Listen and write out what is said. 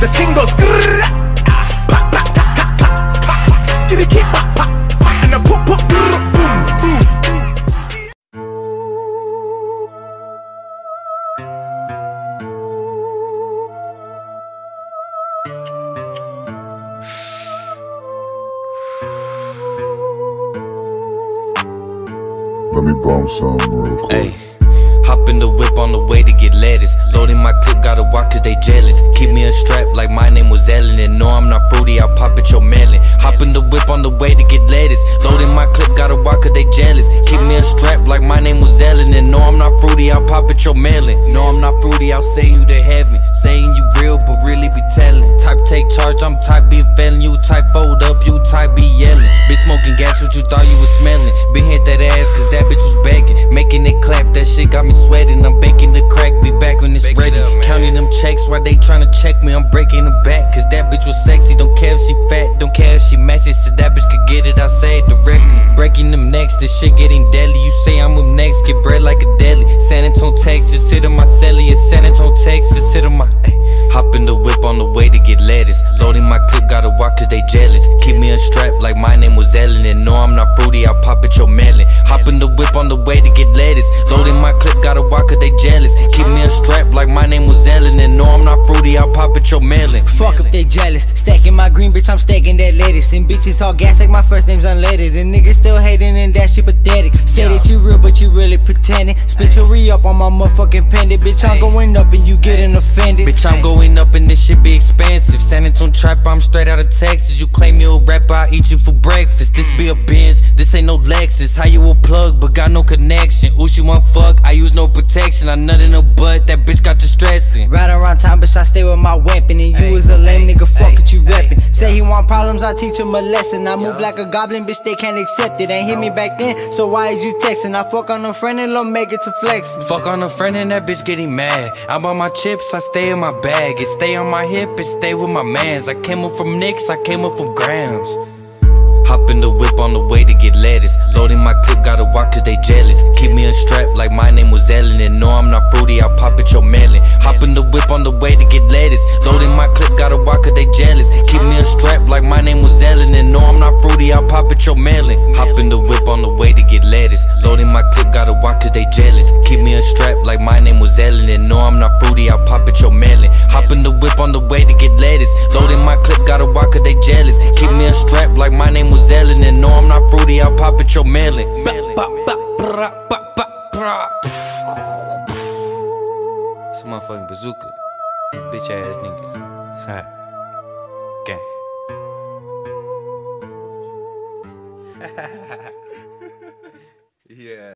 The thing goes grrr, pa pa ta ta ta pa, skitty keep pa pa, and a pop pop boom boom. Let me bump some real quick. Ay, hop in the whip on the way to get lettuce. Loading my clip, gotta walk cause they jealous. Keep me a strap like my name was Ellen. And no, I'm not fruity, I'll pop at your melon. Hop in the whip on the way to get lettuce. Loading my clip, gotta walk cause they jealous. Keep me a strap like my name was Ellen. And no, I'm not fruity, I'll pop at your melon. No, I'm not fruity, I'll send you to heaven. Saying you real, but really be telling. Type take charge, I'm type be a felon. You type fold up, you type be yelling. Bitch smoking gas, what you thought you was smelling. Been hit that ass cause that bitch was begging. Making it clap, that shit got me sweating. I'm baking the crack, be back when it's ready. Counting them checks while they tryna check me. I'm breaking the back, cause that bitch was sexy. Don't care if she fat, don't care if she matches. To that bitch could get it, I say it directly. Breaking them necks, this shit getting deadly. You say I'm up next, get bread like a deli. San Antonio, Texas, sit on my celly. It's San Antonio, Texas, sit on my hop in the whip on the way to get lettuce. Loading my clip, gotta walk cause they jealous. Keep me a strap like my name was Ellen. And no, I'm not fruity, I'll pop at your melon. Hop in the whip on the way to get lettuce. Loading my clip, gotta walk cause they jealous. Keep me a strap like my name was Ellen. And no, I'm not fruity, I'll pop at your melon. Fuck if they jealous. Stacking my green, bitch, I'm stacking that lettuce. And bitches all gas like my first name's unleaded. And niggas still hating and that shit pathetic. Say that you real, but you really pretending. Spit your re-up on my motherfucking pendant. Bitch, I'm going up and you getting offended. Bitch, I'm going up and this shit be expensive. San Antonio trap, I'm straight out of Texas. You claim you a rapper, I eat you for breakfast. This be a Benz, this ain't no Lexus. How you a plug, but got no connection. Ooh, she want fuck, I use no protection. I nut in her butt, that bitch got the stressing. Right around time, bitch, I stay with my weapon. And you was a lame nigga, fuck it, you rapping. Say he want problems, I teach him a lesson. I move like a goblin, bitch, they can't accept it. Ain't hit me back then, so why is you texting? I fuck on a friend and don't make it to flexing. Fuck on a friend and that bitch getting mad. I'm on my chips, I stay in my bag. It stay on my hip, it stay with my mans. I came up from Nicks, I came up from Grams. Hop in the whip on the way to get lettuce. Loading my clip, gotta walk cause they jealous. Keep me a strap like my name was Ellen. And no, I'm not fruity, I'll pop at your melon. Hop in the whip on the way to get lettuce. Loading my clip, gotta walk cause they jealous. Keep me a strap like my name was Ellen. And no, I'm not fruity, I'll pop at your melon. Hop in the whip on the way to get lettuce. Loading my clip, gotta walk cause they jealous. Keep me a strap like my name was Ellen. And no, I'm not fruity, I'll pop at your melon. Hop in the whip on the way to get lettuce. Loading my clip, gotta walk cause they jealous. Keep me a strap like my name was Ellen. And no, I'm not fruity, I'll pop at your melon. It's a motherfucking bazooka. Bitch ass niggas. Gang. Yeah.